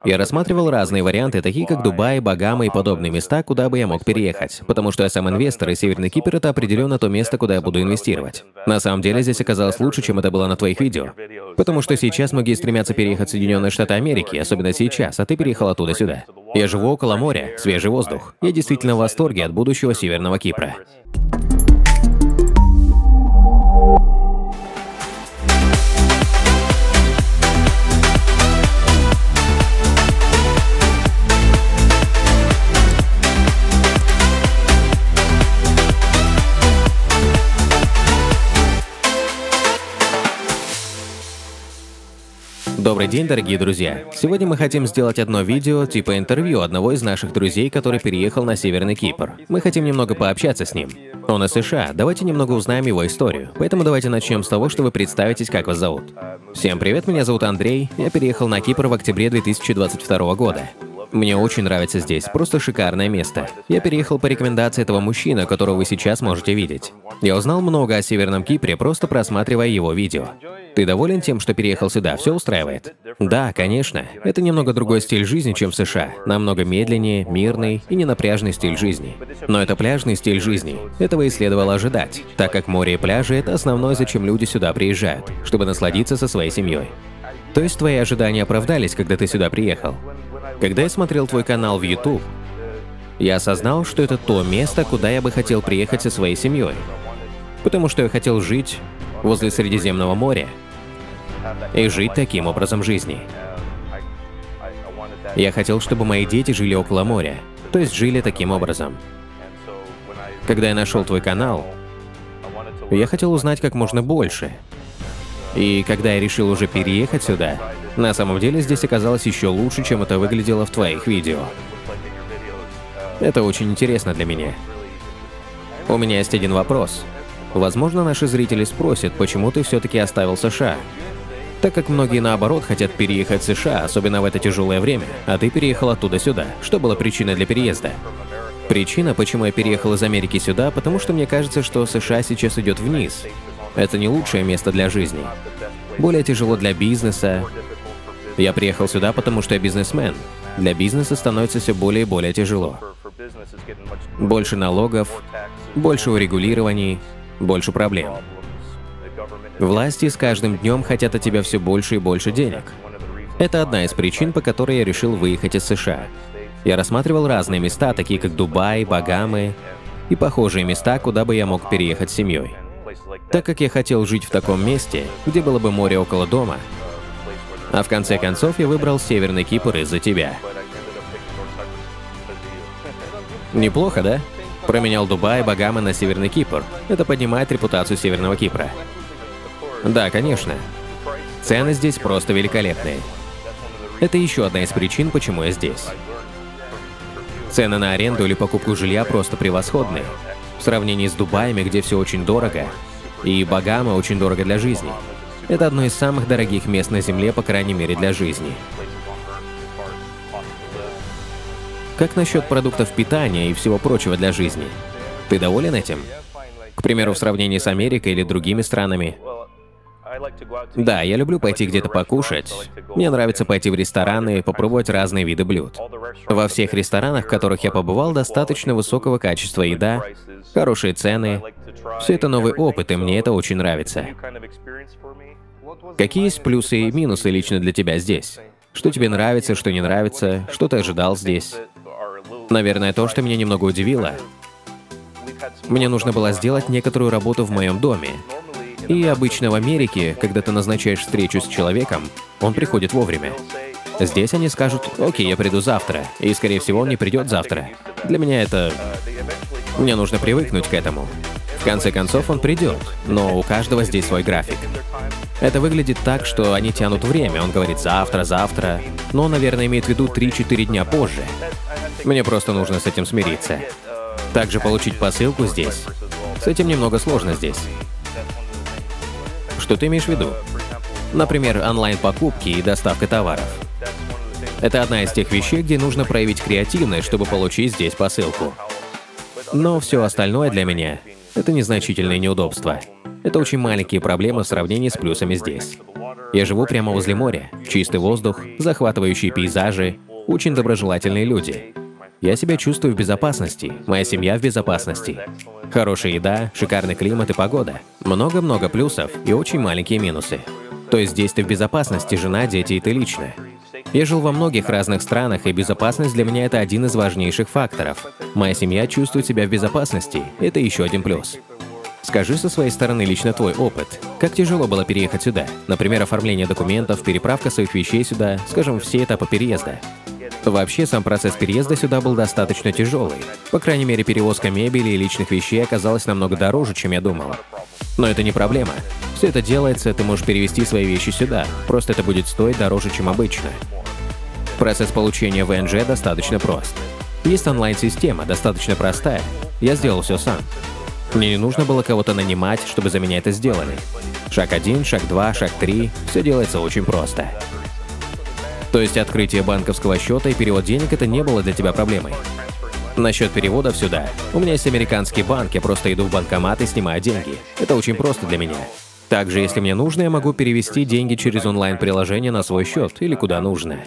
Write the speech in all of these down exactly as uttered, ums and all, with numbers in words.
Я рассматривал разные варианты, такие как Дубай, Багамы и подобные места, куда бы я мог переехать, потому что я сам инвестор, и Северный Кипр — это определенно то место, куда я буду инвестировать. На самом деле здесь оказалось лучше, чем это было на твоих видео. Потому что сейчас многие стремятся переехать в Соединенные Штаты Америки, особенно сейчас, а ты переехал оттуда сюда. Я живу около моря, свежий воздух. Я действительно в восторге от будущего Северного Кипра. Добрый день, дорогие друзья! Сегодня мы хотим сделать одно видео, типа интервью одного из наших друзей, который переехал на Северный Кипр. Мы хотим немного пообщаться с ним. Он из США, давайте немного узнаем его историю. Поэтому давайте начнем с того, что вы представитесь, как вас зовут. Всем привет, меня зовут Андрей, я переехал на Кипр в октябре две тысячи двадцать второго года. Мне очень нравится здесь, просто шикарное место. Я переехал по рекомендации этого мужчины, которого вы сейчас можете видеть. Я узнал много о Северном Кипре, просто просматривая его видео. Ты доволен тем, что переехал сюда? Все устраивает? Да, конечно. Это немного другой стиль жизни, чем в США. Намного медленнее, мирный и ненапряжный стиль жизни. Но это пляжный стиль жизни. Этого и следовало ожидать, так как море и пляжи — это основное, зачем люди сюда приезжают, чтобы насладиться со своей семьей. То есть твои ожидания оправдались, когда ты сюда приехал? Когда я смотрел твой канал в YouTube, я осознал, что это то место, куда я бы хотел приехать со своей семьей. Потому что я хотел жить возле Средиземного моря и жить таким образом жизни. Я хотел, чтобы мои дети жили около моря, то есть жили таким образом. Когда я нашел твой канал, я хотел узнать как можно больше. И когда я решил уже переехать сюда, на самом деле здесь оказалось еще лучше, чем это выглядело в твоих видео. Это очень интересно для меня. У меня есть один вопрос. Возможно, наши зрители спросят, почему ты все-таки оставил США? Так как многие, наоборот, хотят переехать в США, особенно в это тяжелое время, а ты переехал оттуда сюда. Что была причиной для переезда? Причина, почему я переехал из Америки сюда, потому что мне кажется, что США сейчас идет вниз. Это не лучшее место для жизни. Более тяжело для бизнеса. Я приехал сюда, потому что я бизнесмен. Для бизнеса становится все более и более тяжело. Больше налогов, больше урегулирований, больше проблем. Власти с каждым днем хотят от тебя все больше и больше денег. Это одна из причин, по которой я решил выехать из США. Я рассматривал разные места, такие как Дубай, Багамы и похожие места, куда бы я мог переехать с семьей. Так как я хотел жить в таком месте, где было бы море около дома, а в конце концов я выбрал Северный Кипр из-за тебя. Неплохо, да? Променял Дубай, Багамы на Северный Кипр. Это поднимает репутацию Северного Кипра. Да, конечно. Цены здесь просто великолепные. Это еще одна из причин, почему я здесь. Цены на аренду или покупку жилья просто превосходные. В сравнении с Дубаями, где все очень дорого, и Багамы очень дорого для жизни. Это одно из самых дорогих мест на Земле, по крайней мере, для жизни. Как насчет продуктов питания и всего прочего для жизни? Ты доволен этим? К примеру, в сравнении с Америкой или другими странами? Да, я люблю пойти где-то покушать. Мне нравится пойти в рестораны и попробовать разные виды блюд. Во всех ресторанах, в которых я побывал, достаточно высокого качества еда, хорошие цены. Все это новый опыт, и мне это очень нравится. Какие есть плюсы и минусы лично для тебя здесь? Что тебе нравится, что не нравится, что ты ожидал здесь? Наверное, то, что меня немного удивило. Мне нужно было сделать некоторую работу в моем доме. И обычно в Америке, когда ты назначаешь встречу с человеком, он приходит вовремя. Здесь они скажут: «Окей, я приду завтра», и, скорее всего, он не придет завтра. Для меня это... Мне нужно привыкнуть к этому. В конце концов, он придет, но у каждого здесь свой график. Это выглядит так, что они тянут время, он говорит «завтра, завтра», но он, наверное, имеет в виду три-четыре дня позже. Мне просто нужно с этим смириться. Также получить посылку здесь. С этим немного сложно здесь. Что ты имеешь в виду? Например, онлайн-покупки и доставка товаров. Это одна из тех вещей, где нужно проявить креативность, чтобы получить здесь посылку. Но все остальное для меня — это незначительные неудобства. Это очень маленькие проблемы в сравнении с плюсами здесь. Я живу прямо возле моря. Чистый воздух, захватывающие пейзажи, очень доброжелательные люди. Я себя чувствую в безопасности, моя семья в безопасности. Хорошая еда, шикарный климат и погода. Много-много плюсов и очень маленькие минусы. То есть здесь ты в безопасности, жена, дети и ты лично. Я жил во многих разных странах, и безопасность для меня — это один из важнейших факторов. Моя семья чувствует себя в безопасности, это еще один плюс. Скажи со своей стороны лично твой опыт. Как тяжело было переехать сюда? Например, оформление документов, переправка своих вещей сюда, скажем, все этапы переезда. Вообще, сам процесс переезда сюда был достаточно тяжелый. По крайней мере, перевозка мебели и личных вещей оказалась намного дороже, чем я думал. Но это не проблема. Все это делается, ты можешь перевезти свои вещи сюда. Просто это будет стоить дороже, чем обычно. Процесс получения вэ эн джэ достаточно прост. Есть онлайн-система, достаточно простая. Я сделал все сам. Мне не нужно было кого-то нанимать, чтобы за меня это сделали. Шаг один, шаг два, шаг три. Все делается очень просто. То есть открытие банковского счета и перевод денег — это не было для тебя проблемой. Насчет переводов сюда. У меня есть американский банк, я просто иду в банкомат и снимаю деньги. Это очень просто для меня. Также, если мне нужно, я могу перевести деньги через онлайн-приложение на свой счет или куда нужно.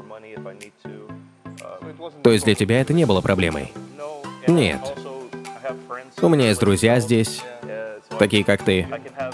То есть для тебя это не было проблемой? Нет. У меня есть друзья здесь, такие как ты.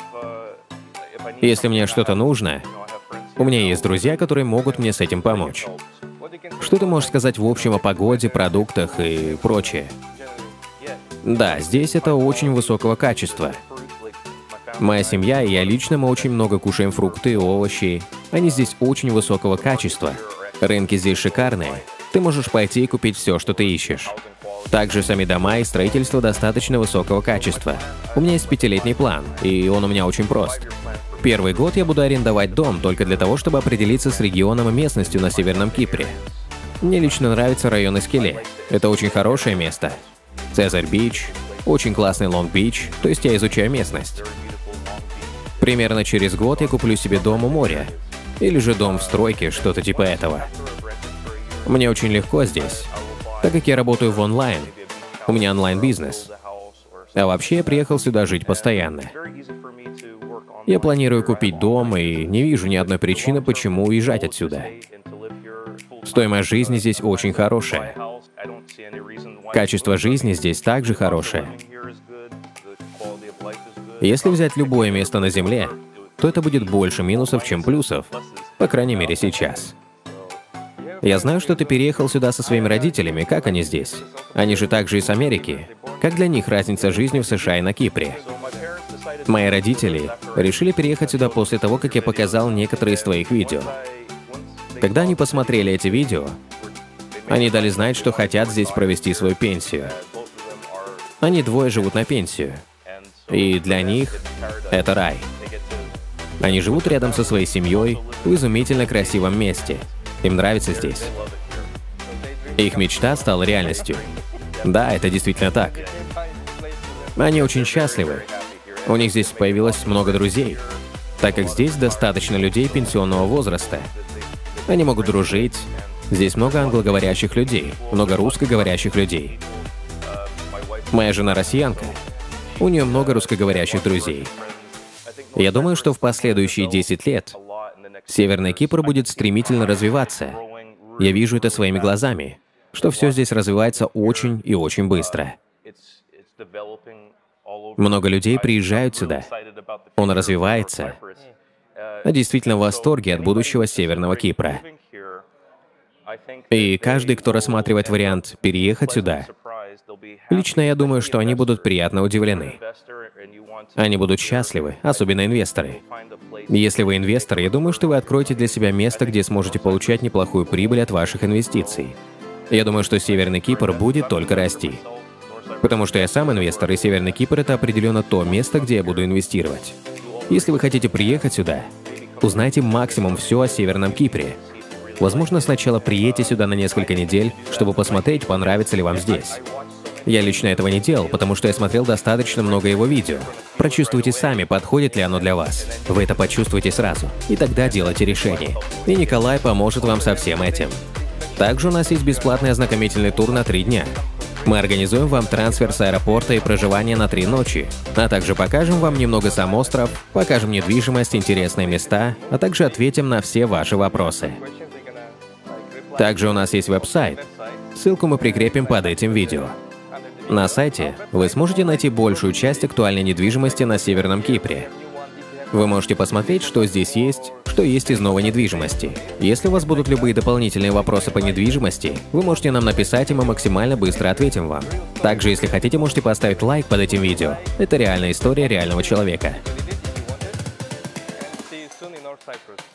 Если мне что-то нужно, у меня есть друзья, которые могут мне с этим помочь. Что ты можешь сказать в общем о погоде, продуктах и прочее? Да, здесь это очень высокого качества. Моя семья и я лично, мы очень много кушаем фрукты, овощи. Они здесь очень высокого качества. Рынки здесь шикарные. Ты можешь пойти и купить все, что ты ищешь. Также сами дома и строительство достаточно высокого качества. У меня есть пятилетний план, и он у меня очень прост. Первый год я буду арендовать дом только для того, чтобы определиться с регионом и местностью на Северном Кипре. Мне лично нравится район Искеле. Это очень хорошее место. Цезарь-Бич, очень классный Лонг-Бич, то есть я изучаю местность. Примерно через год я куплю себе дом у моря. Или же дом в стройке, что-то типа этого. Мне очень легко здесь, так как я работаю в онлайн. У меня онлайн-бизнес. А вообще я приехал сюда жить постоянно. Я планирую купить дом и не вижу ни одной причины, почему уезжать отсюда. Стоимость жизни здесь очень хорошая. Качество жизни здесь также хорошее. Если взять любое место на Земле, то это будет больше минусов, чем плюсов. По крайней мере, сейчас. Я знаю, что ты переехал сюда со своими родителями. Как они здесь? Они же также из Америки. Как для них разница жизни в США и на Кипре? Мои родители решили переехать сюда после того, как я показал некоторые из твоих видео. Когда они посмотрели эти видео, они дали знать, что хотят здесь провести свою пенсию. Они двое живут на пенсию. И для них это рай. Они живут рядом со своей семьей в изумительно красивом месте. Им нравится здесь. Их мечта стала реальностью. Да, это действительно так. Они очень счастливы. У них здесь появилось много друзей, так как здесь достаточно людей пенсионного возраста. Они могут дружить. Здесь много англоговорящих людей, много русскоговорящих людей. Моя жена россиянка. У нее много русскоговорящих друзей. Я думаю, что в последующие десять лет Северный Кипр будет стремительно развиваться. Я вижу это своими глазами, что все здесь развивается очень и очень быстро. Много людей приезжают сюда. Он развивается. Я действительно в восторге от будущего Северного Кипра. И каждый, кто рассматривает вариант переехать сюда, лично я думаю, что они будут приятно удивлены. Они будут счастливы, особенно инвесторы. Если вы инвестор, я думаю, что вы откроете для себя место, где сможете получать неплохую прибыль от ваших инвестиций. Я думаю, что Северный Кипр будет только расти. Потому что я сам инвестор, и Северный Кипр — это определенно то место, где я буду инвестировать. Если вы хотите приехать сюда, узнайте максимум все о Северном Кипре. Возможно, сначала приедьте сюда на несколько недель, чтобы посмотреть, понравится ли вам здесь. Я лично этого не делал, потому что я смотрел достаточно много его видео. Прочувствуйте сами, подходит ли оно для вас. Вы это почувствуете сразу, и тогда делайте решение. И Николай поможет вам со всем этим. Также у нас есть бесплатный ознакомительный тур на три дня. Мы организуем вам трансфер с аэропорта и проживание на три ночи, а также покажем вам немного сам остров, покажем недвижимость, интересные места, а также ответим на все ваши вопросы. Также у нас есть веб-сайт. Ссылку мы прикрепим под этим видео. На сайте вы сможете найти большую часть актуальной недвижимости на Северном Кипре. Вы можете посмотреть, что здесь есть, что есть из новой недвижимости. Если у вас будут любые дополнительные вопросы по недвижимости, вы можете нам написать, и мы максимально быстро ответим вам. Также, если хотите, можете поставить лайк под этим видео. Это реальная история реального человека. See you soon in North Cyprus.